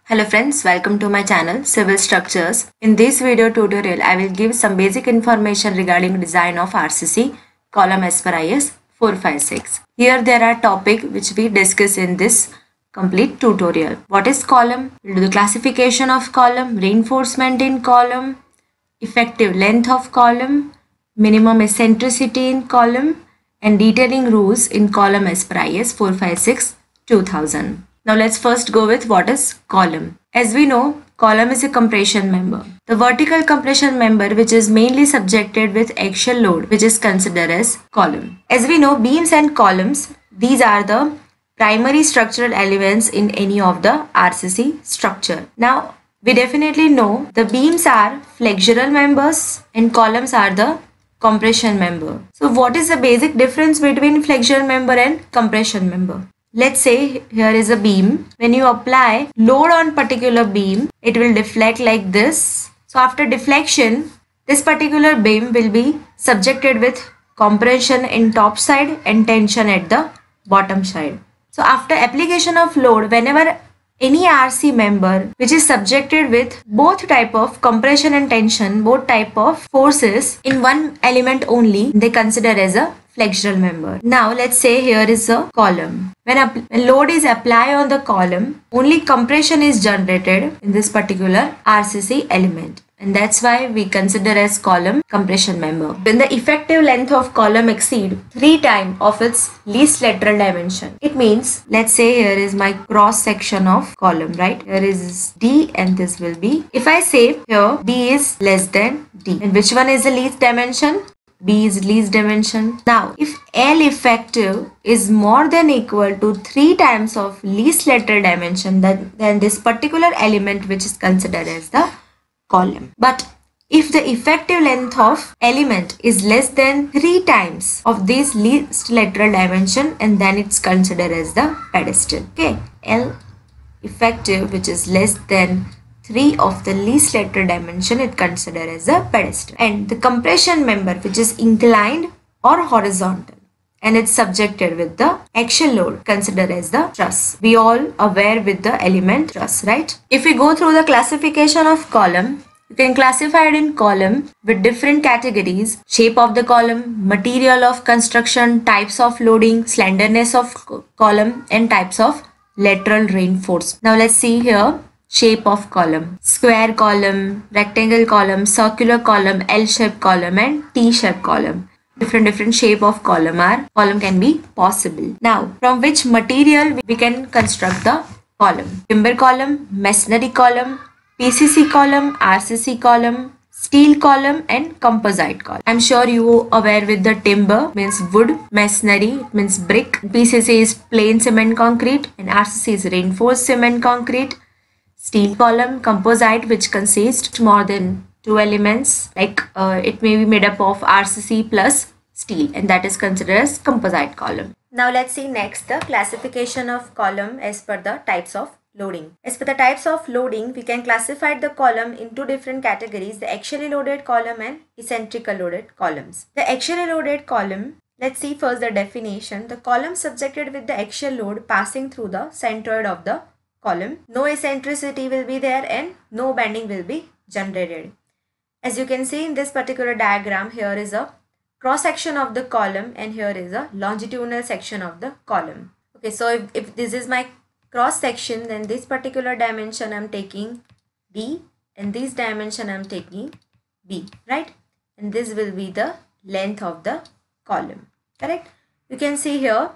Hello friends, welcome to my channel Civil Structures. In this video tutorial, I will give some basic information regarding design of RCC column as per IS 456. Here there are topics which we discuss in this complete tutorial. What is column? We'll do the classification of column, reinforcement in column, effective length of column, minimum eccentricity in column, and detailing rules in column as per IS 456 2000. Now let's first go with what is column. As we know, column is a compression member. The vertical compression member which is mainly subjected with axial load which is considered as column. As we know, beams and columns, these are the primary structural elements in any of the RCC structure. Now we definitely know the beams are flexural members and columns are the compression member. So what is the basic difference between flexural member and compression member? Let's say here is a beam. When you apply load on particular beam, it will deflect like this. So after deflection, this particular beam will be subjected with compression in top side and tension at the bottom side. So after application of load, whenever any RC member which is subjected with both type of compression and tension, both type of forces in one element only, they consider as a flexural member. Now let's say here is a column. When load is applied on the column, only compression is generated in this particular RCC element. And that's why we consider as column compression member. When the effective length of column exceed 3 times of its least lateral dimension, it means, let's say here is my cross section of column, right? Here is D and this will be, if I say here B is less than D, and which one is the least dimension? B is least dimension. Now if L effective is more than equal to 3 times of least lateral dimension, then this particular element which is considered as the column. But if the effective length of element is less than 3 times of this least lateral dimension, and then it's considered as the pedestal. Okay, L effective which is less than 3 of the least lateral dimension, it considered as a pedestal. And the compression member which is inclined or horizontal and it's subjected with the axial load, considered as the truss. We all aware with the element truss, right? If we go through the classification of column, you can classify it in column with different categories: shape of the column, material of construction, types of loading, slenderness of column, and types of lateral reinforcement. Now let's see here. Shape of column: square column, rectangle column, circular column, L-shaped column, and T-shaped column. Different shape of column can be possible. Now from which material we can construct the column? Timber column, masonry column, PCC column, RCC column, steel column, and composite column. I'm sure you are aware with the timber means wood, masonry means brick, PCC is plain cement concrete, and RCC is reinforced cement concrete. Steel column, composite, which consists more than 2 elements, like it may be made up of RCC plus steel, and that is considered as composite column. Now let's see next the classification of column as per the types of loading. As per the types of loading, we can classify the column into different categories: the axially loaded column and eccentrically loaded columns. The axially loaded column, let's see first the definition. The column subjected with the axial load passing through the centroid of the column. No eccentricity will be there and no bending will be generated. As you can see in this particular diagram, here is a cross section of the column and here is a longitudinal section of the column. Okay, so if this is my cross section, then this particular dimension I'm taking D and this dimension I'm taking B, right? And this will be the length of the column, correct? You can see here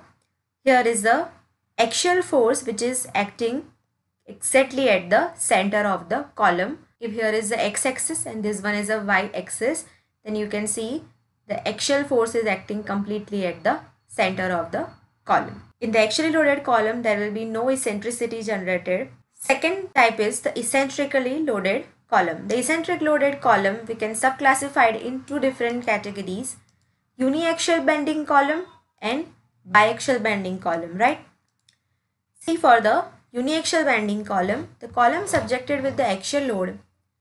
is the axial force which is acting exactly at the center of the column. If here is the x-axis and this one is a y-axis, then you can see the axial force is acting completely at the center of the column. In the axially loaded column, there will be no eccentricity generated. Second type is the eccentrically loaded column. The eccentric loaded column we can subclassify in 2 different categories: uniaxial bending column and biaxial bending column, right? See, for the uniaxial bending column, the column subjected with the axial load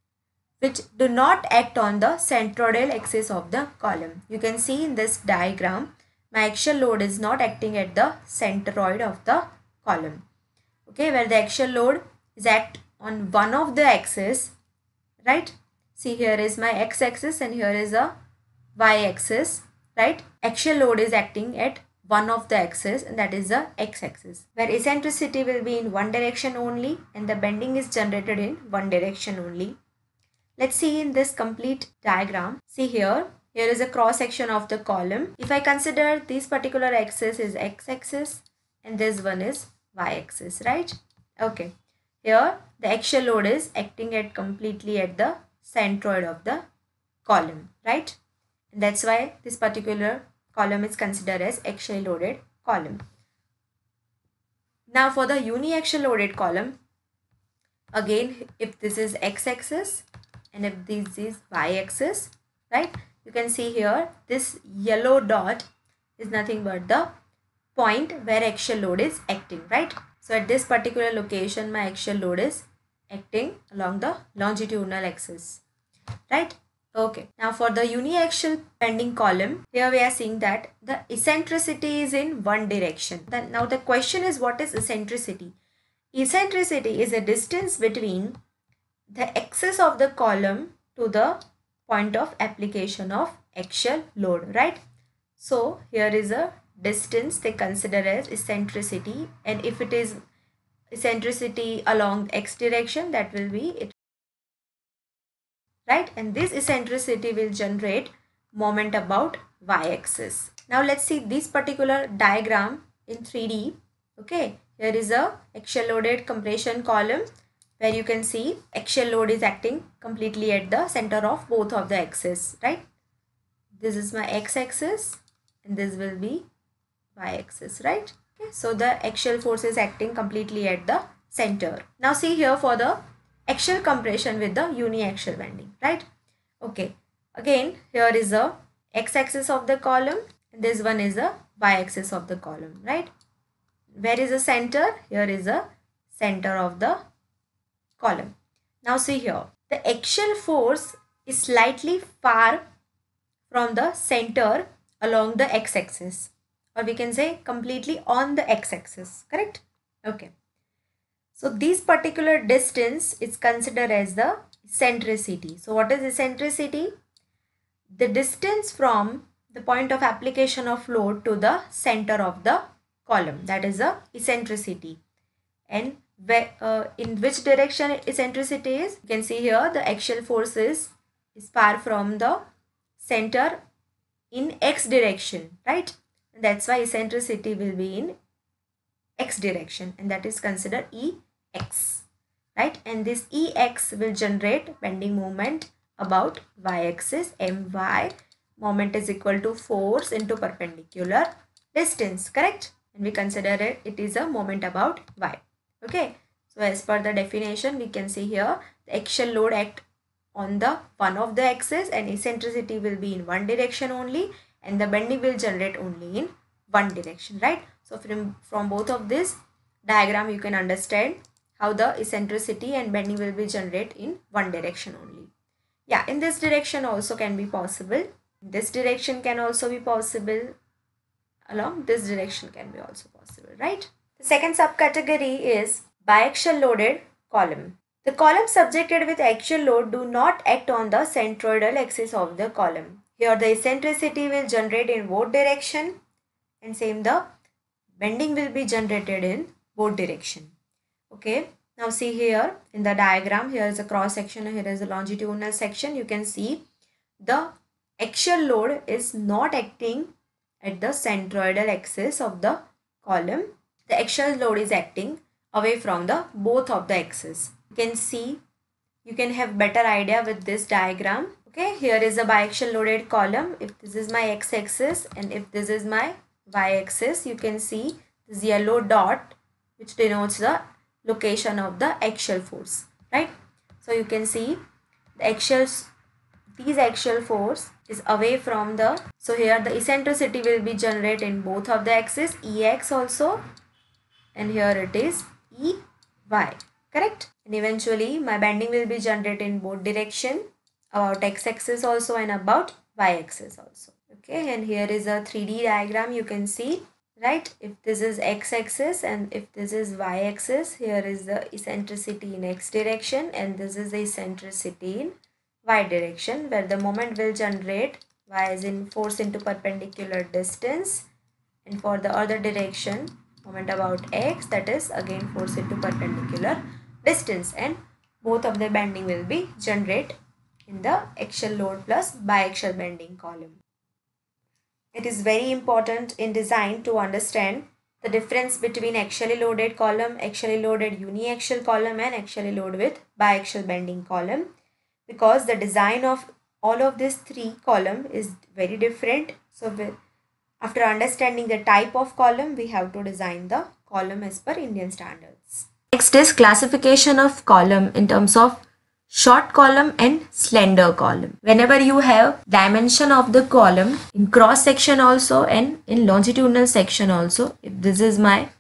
which do not act on the centroidal axis of the column. You can see in this diagram, my axial load is not acting at the centroid of the column. Okay, where the axial load is act on one of the axis, right? See, here is my x-axis and here is a y-axis, right? Axial load is acting at one of the axis, and that is the x-axis, where eccentricity will be in one direction only and the bending is generated in one direction only. Let's see in this complete diagram. See here is a cross section of the column. If I consider this particular axis is x-axis and this one is y-axis, right? Okay. Here the axial load is acting at completely at the centroid of the column, right? And that's why this particular column is considered as axially loaded column. Now for the uniaxial loaded column, again, if this is x-axis and if this is y-axis, right, you can see here this yellow dot is nothing but the point where axial load is acting, right? So at this particular location my axial load is acting along the longitudinal axis, right? Okay, now for the uniaxial bending column, here we are seeing that the eccentricity is in one direction. Now the question is, what is eccentricity? Eccentricity is a distance between the axis of the column to the point of application of axial load, right? So here is a distance they consider as eccentricity, and if it is eccentricity along x direction, that will be it, right? And this eccentricity will generate moment about y-axis. Now let's see this particular diagram in 3D. Okay, here is a axial loaded compression column where you can see axial load is acting completely at the center of both of the axes, right? This is my x-axis and this will be y-axis, right? Okay, so the axial force is acting completely at the center. Now see here for the axial compression with the uniaxial bending, right? Okay, again here is the x-axis of the column and this one is the y-axis of the column, right? Where is the center? Here is the center of the column. Now see here, the axial force is slightly far from the center along the x-axis, or we can say completely on the x-axis, correct? Okay, so this particular distance is considered as the eccentricity. So what is eccentricity? The distance from the point of application of load to the center of the column, that is the eccentricity. And where, in which direction eccentricity is? You can see here the axial force is far from the center in x direction, right? And that's why eccentricity will be in x direction, and that is considered ex, right? And this ex will generate bending moment about y-axis. My moment is equal to force into perpendicular distance, correct? And we consider it is a moment about y. Okay, so as per the definition, we can see here the axial load act on the one of the axis and eccentricity will be in one direction only, and the bending will generate only in one direction, right? So from both of this diagram you can understand how the eccentricity and bending will be generated in one direction only. Yeah, in this direction also can be possible, this direction can also be possible, along this direction can be also possible, right? The second subcategory is biaxial loaded column. The columns subjected with axial load do not act on the centroidal axis of the column. Here the eccentricity will generate in both direction, and same the bending will be generated in both direction. Okay, now see here in the diagram, here is a cross section, here is a longitudinal section. You can see the axial load is not acting at the centroidal axis of the column. The axial load is acting away from the both of the axes. You can see, you can have better idea with this diagram. Okay, here is a biaxial loaded column. If this is my x-axis and if this is my y-axis, you can see this yellow dot which denotes the location of the axial force, right? So you can see the these axial force is away from the, so here the eccentricity will be generated in both of the axes, ex also, and here it is ey, correct? And eventually my bending will be generated in both direction, about x-axis also and about y-axis also. Okay, and here is a 3D diagram. You can see right? If this is x-axis and if this is y-axis, here is the eccentricity in x direction and this is the eccentricity in y direction, where the moment will generate y as in force into perpendicular distance, and for the other direction moment about x, that is again force into perpendicular distance, and both of the bending will be generate in the axial load plus biaxial bending column. It is very important in design to understand the difference between axially loaded column, axially loaded uniaxial column and axially loaded with biaxial bending column, because the design of all of these three column is very different. So after understanding the type of column, we have to design the column as per Indian standards. Next is classification of column in terms of short column and slender column. Whenever you have dimension of the column in cross section also and in longitudinal section also, if this is my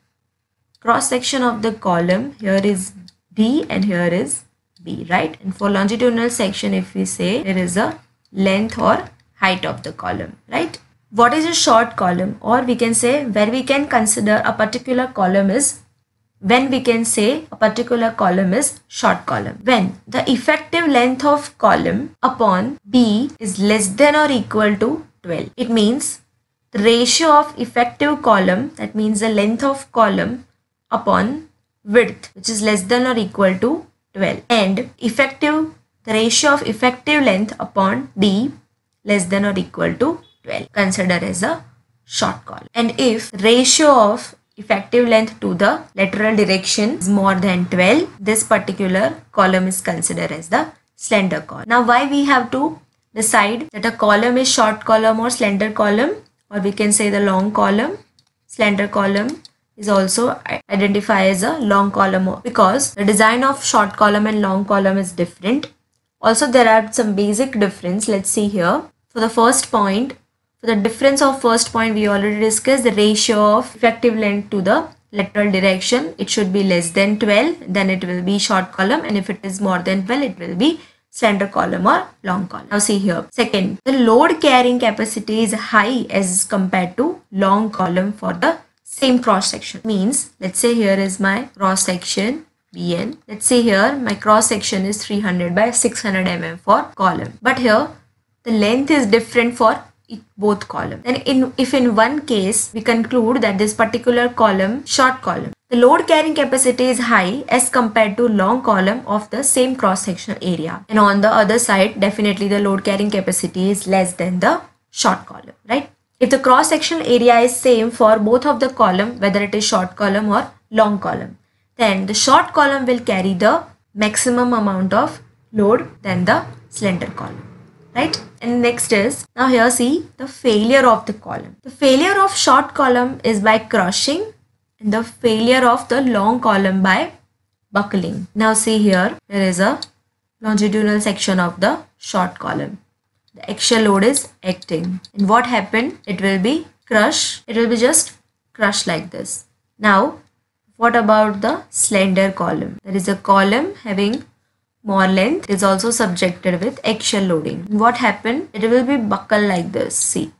cross section of the column, here is D and here is B, right? And for longitudinal section, if we say there is a length or height of the column, right? What is a short column, or we can say where we can consider a particular column is when we can say a particular column is short column, when the effective length of column upon B is less than or equal to 12. It means the ratio of effective column, that means the length of column upon width, which is less than or equal to 12, and the ratio of effective length upon D less than or equal to 12, consider as a short column. And if ratio of effective length to the lateral direction is more than 12, this particular column is considered as the slender column. Now, why we have to decide that a column is short column or slender column, or we can say the long column? Slender column is also identified as a long column because the design of short column and long column is different. Also, there are some basic difference. Let's see here. For the first point, for the difference of first point, we already discussed the ratio of effective length to the lateral direction. It should be less than 12, then it will be short column, and if it is more than 12, it will be slender column or long column. Now see here. Second, the load carrying capacity is high as compared to long column for the same cross section. Means, let's say here is my cross section BN. Let's say here my cross section is 300 by 600 mm for column. But here the length is different for both columns. And if in one case we conclude that this particular column, short column, the load carrying capacity is high as compared to long column of the same cross sectional area. And on the other side, definitely the load carrying capacity is less than the short column, right? If the cross sectional area is same for both of the column, whether it is short column or long column, then the short column will carry the maximum amount of load than the slender column, right? And next is, now here see the failure of the column. The failure of short column is by crushing, and the failure of the long column by buckling. Now see here, there is a longitudinal section of the short column. The axial load is acting, and what happened? It will be crushed. It will be just crushed like this. Now, what about the slender column? There is a column having more length, is also subjected with axial loading. What happened? It will be buckled like this. See.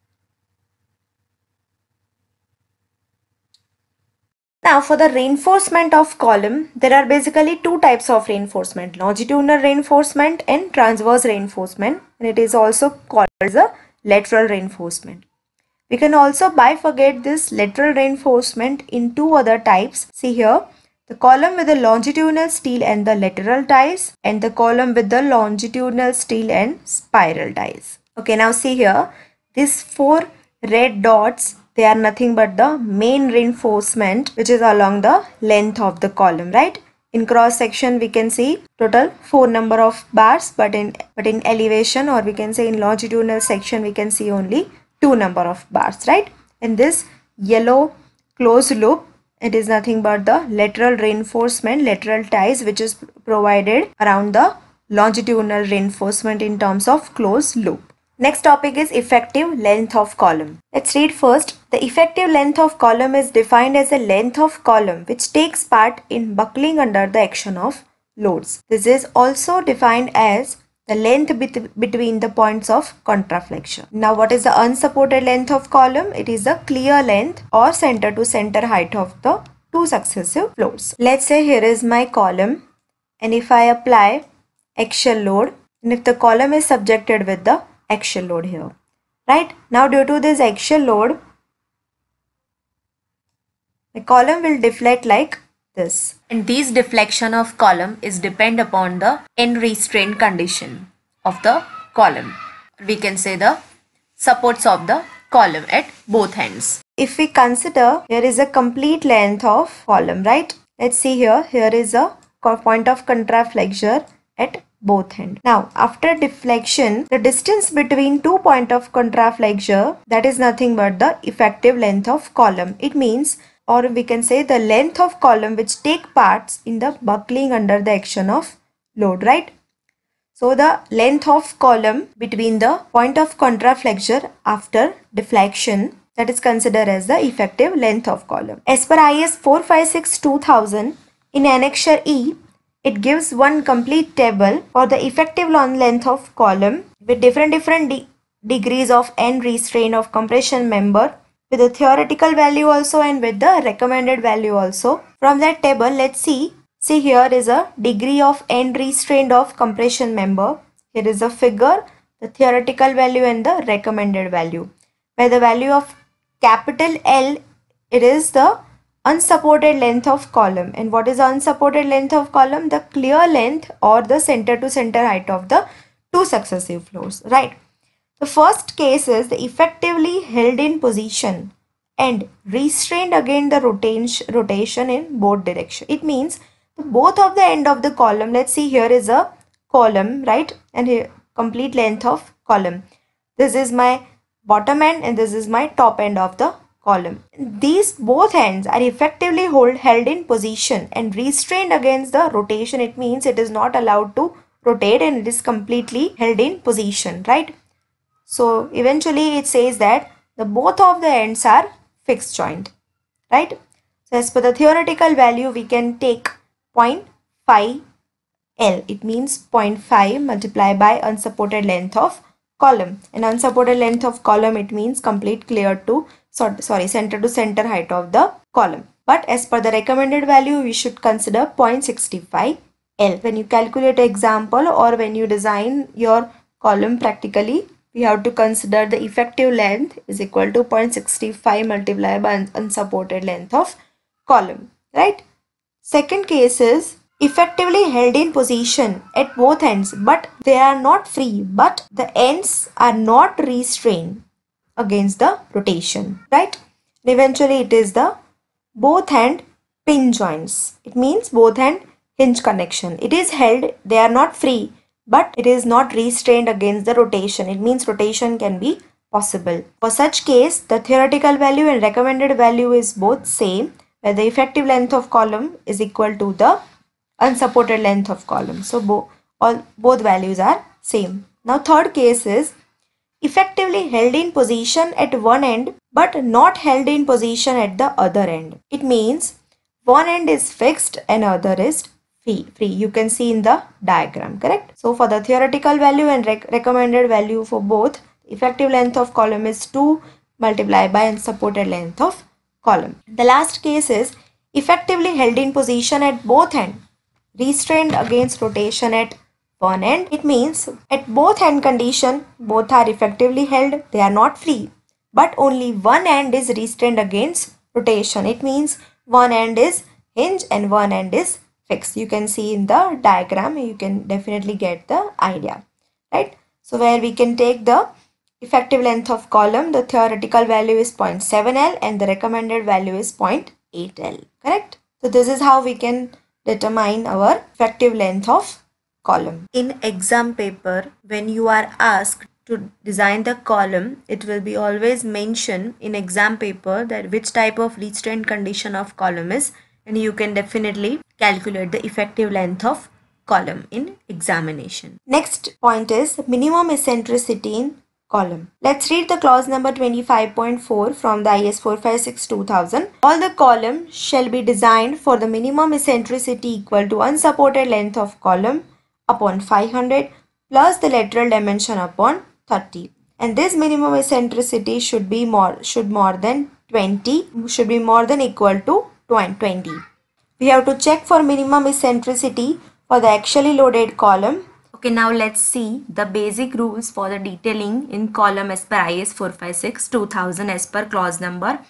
Now for the reinforcement of column, there are basically two types of reinforcement: longitudinal reinforcement and transverse reinforcement, and it is also called as a lateral reinforcement. We can also bifurcate this lateral reinforcement in two other types. See here, the column with the longitudinal steel and the lateral ties, and the column with the longitudinal steel and spiral ties. Okay, now see here, these four red dots, they are nothing but the main reinforcement which is along the length of the column, right? In cross section we can see total 4 number of bars, but in elevation, or we can say in longitudinal section, we can see only 2 number of bars, right? And this yellow closed loop, it is nothing but the lateral reinforcement, lateral ties, which is provided around the longitudinal reinforcement in terms of closed loop. Next topic is effective length of column. Let's read first. The effective length of column is defined as the length of column which takes part in buckling under the action of loads. This is also defined as the length between the points of contraflexion. Now what is the unsupported length of column? It is the clear length or center to center height of the two successive floors. Let's say here is my column, and if I apply axial load, and if the column is subjected with the axial load here, right? Now due to this axial load, the column will deflect like this. And this deflection of column is depend upon the end restraint condition of the column. We can say the supports of the column at both ends. If we consider, here is a complete length of column, right? Let's see here. Here is a point of contraflexure at both ends. Now after deflection, the distance between two points of contraflexure, that is nothing but the effective length of column. It means, or we can say, the length of column which take parts in the buckling under the action of load, right? So the length of column between the point of contraflexure after deflection, that is considered as the effective length of column. As per IS 456-2000, in Annexure E, it gives one complete table for the effective length of column with different degrees of end restraint of compression member, with the theoretical value also and with the recommended value also. From that table, let's see here is a degree of end restraint of compression member. Here is a figure, the theoretical value and the recommended value. Where the value of capital L, it is the unsupported length of column. And what is the unsupported length of column? The clear length or the center to center height of the two successive floors, right? The first case is the effectively held in position and restrained against the rotation in both directions. It means both of the end of the column, let's see here is a column, right? And here complete length of column. This is my bottom end and this is my top end of the column. These both ends are effectively held in position and restrained against the rotation. It means it is not allowed to rotate and it is completely held in position, right? So eventually it says that the both of the ends are fixed joint, right? So as per the theoretical value, we can take 0.5 L. It means 0.5 multiplied by unsupported length of column. And unsupported length of column, it means complete clear to center to center height of the column. But as per the recommended value, we should consider 0.65 L. When you calculate example or when you design your column practically, we have to consider the effective length is equal to 0.65 multiplied by unsupported length of column, right? Second case is effectively held in position at both ends, but they are not free, but the ends are not restrained against the rotation, right? And eventually it is the both end pin joints. It means both end hinge connection. It is held, they are not free, but it is not restrained against the rotation. It means rotation can be possible. For such case, the theoretical value and recommended value is both same, where the effective length of column is equal to the unsupported length of column. So both values are same. Now third case is effectively held in position at one end but not held in position at the other end. It means one end is fixed and other is free. You can see in the diagram, correct? So for the theoretical value and recommended value for both, effective length of column is 2 multiplied by unsupported length of column. The last case is effectively held in position at both ends, restrained against rotation at one end. It means at both end condition, both are effectively held, they are not free, but only one end is restrained against rotation. It means one end is hinge and one end is fixed. You can see in the diagram, you can definitely get the idea, right? So where we can take the effective length of column, the theoretical value is 0.7 L and the recommended value is 0.8 L, correct? So this is how we can determine our effective length of column. In exam paper, when you are asked to design the column, it will be always mentioned in exam paper that which type of restraint condition of column is, and you can definitely calculate the effective length of column in examination. Next point is minimum eccentricity in column. Let's read the clause number 25.4 from the IS 456-2000. All the column shall be designed for the minimum eccentricity equal to unsupported length of column upon 500 plus the lateral dimension upon 30. And this minimum eccentricity should be more than equal to 20. We have to check for minimum eccentricity for the axially loaded column. Okay, now let's see the basic rules for the detailing in column as per IS 456-2000 as per clause number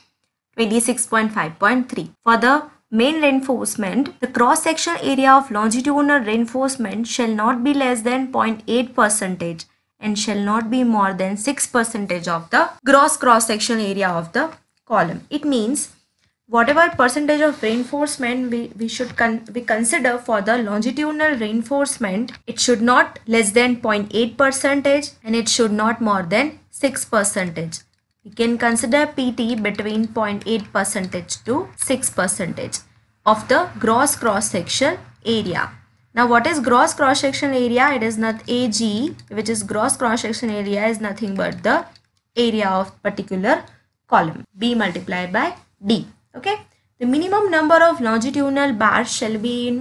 26.5.3. For the main reinforcement, the cross-section area of longitudinal reinforcement shall not be less than 0.8% and shall not be more than 6% of the gross cross-section area of the column. It means whatever percentage of reinforcement we consider for the longitudinal reinforcement, it should not less than 0.8% and it should not more than 6%. We can consider PT between 0.8% to 6% of the gross cross-section area. Now what is gross cross-section area? It is not AG, which is gross cross-section area, is nothing but the area of particular column, B multiplied by D. Okay. The minimum number of longitudinal bars shall be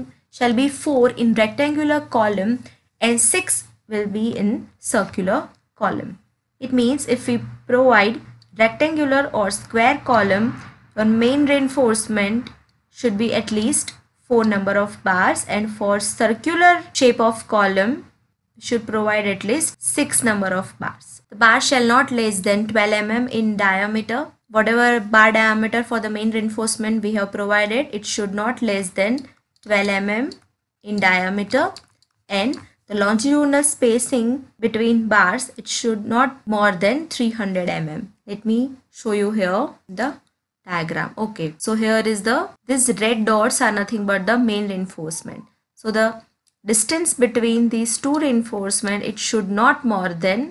4 in rectangular column and 6 will be in circular column. It means if we provide rectangular or square column, your main reinforcement should be at least 4 number of bars, and for circular shape of column should provide at least 6 number of bars. The bar shall not less than 12 mm in diameter. Whatever bar diameter for the main reinforcement we have provided, it should not less than 12 mm in diameter, and the longitudinal spacing between bars, it should not more than 300 mm. Let me show you here the diagram. Okay, so here is these red dots are nothing but the main reinforcement. So the distance between these two reinforcement, it should not more than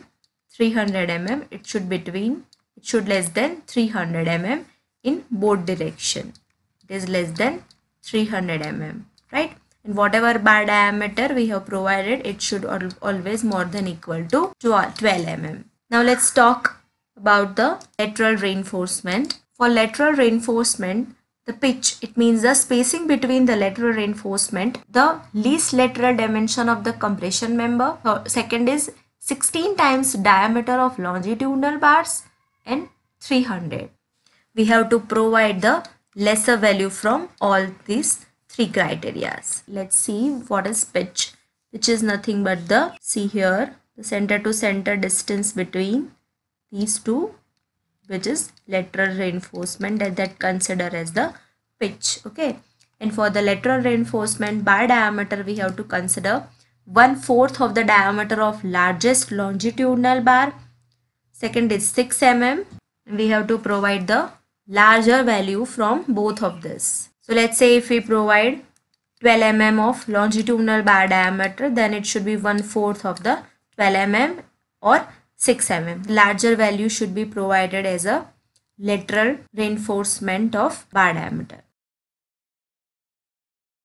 300 mm. It should less than 300 mm in both direction. It is less than 300 mm, right? And whatever bar diameter we have provided, it should always more than equal to 12 mm. Now let's talk about the lateral reinforcement. For lateral reinforcement, the pitch, it means the spacing between the lateral reinforcement, the least lateral dimension of the compression member. Second is 16 times diameter of longitudinal bars, and 300. We have to provide the lesser value from all these 3 criteria. Let's see what is pitch. Pitch is nothing but see here, the center to center distance between these two, which is lateral reinforcement, that consider as the pitch. Okay, and for the lateral reinforcement bar diameter, we have to consider 1/4 of the diameter of largest longitudinal bar. Second is 6 mm. We have to provide the larger value from both of this. So let's say if we provide 12 mm of longitudinal bar diameter, then it should be 1/4 of the 12 mm or 6 mm. Larger value should be provided as a lateral reinforcement of bar diameter.